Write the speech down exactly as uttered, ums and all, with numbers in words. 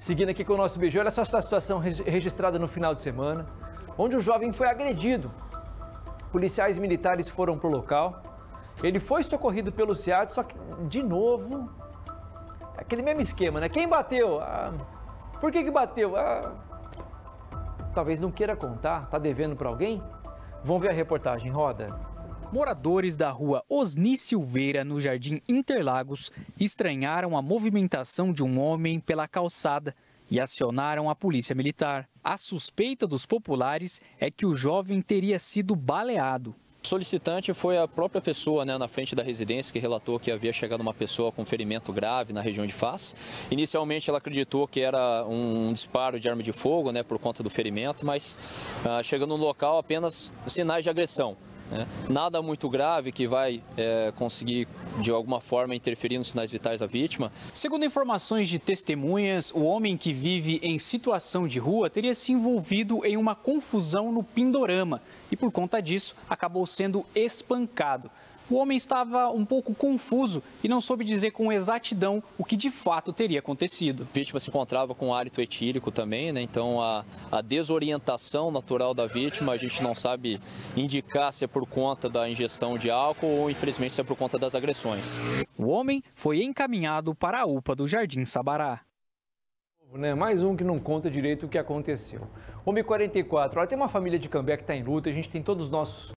Seguindo aqui com o nosso B G, olha só essa situação registrada no final de semana, onde o jovem foi agredido. Policiais militares foram para o local. Ele foi socorrido pelo SEAD, só que, de novo, é aquele mesmo esquema, né? Quem bateu? Ah, por que que bateu? Ah, talvez não queira contar, tá devendo para alguém? Vamos ver a reportagem, roda. Moradores da rua Osni Silveira, no Jardim Interlagos, estranharam a movimentação de um homem pela calçada e acionaram a polícia militar. A suspeita dos populares é que o jovem teria sido baleado. O solicitante foi a própria pessoa, né, na frente da residência, que relatou que havia chegado uma pessoa com ferimento grave na região de face. Inicialmente ela acreditou que era um disparo de arma de fogo, né, por conta do ferimento, mas ah, chegando no local apenas sinais de agressão. Né? Nada muito grave que vai é, conseguir, de alguma forma, interferir nos sinais vitais da vítima. Segundo informações de testemunhas, o homem que vive em situação de rua teria se envolvido em uma confusão no Pindorama e, por conta disso, acabou sendo espancado. O homem estava um pouco confuso e não soube dizer com exatidão o que de fato teria acontecido. A vítima se encontrava com hálito etílico também, né? Então a, a desorientação natural da vítima a gente não sabe indicar se é por conta da ingestão de álcool ou infelizmente se é por conta das agressões. O homem foi encaminhado para a U P A do Jardim Sabará. Mais um que não conta direito o que aconteceu. Homem quarenta e quatro, olha, tem uma família de Cambé que está em luta, a gente tem todos os nossos